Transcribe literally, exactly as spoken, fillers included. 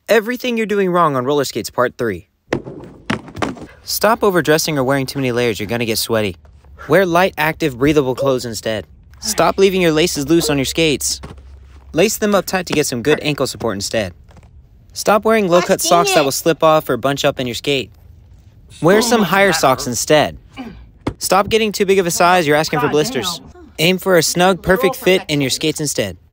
Everything you're doing wrong on roller skates part three. Stop overdressing or wearing too many layers, you're gonna get sweaty. Wear light, active, breathable clothes instead. Stop leaving your laces loose on your skates. Lace them up tight to get some good ankle support instead. Stop wearing low-cut socks that will slip off or bunch up in your skate. Wear some higher socks instead. Stop getting too big of a size, you're asking for blisters. Aim for a snug, perfect fit in your skates instead.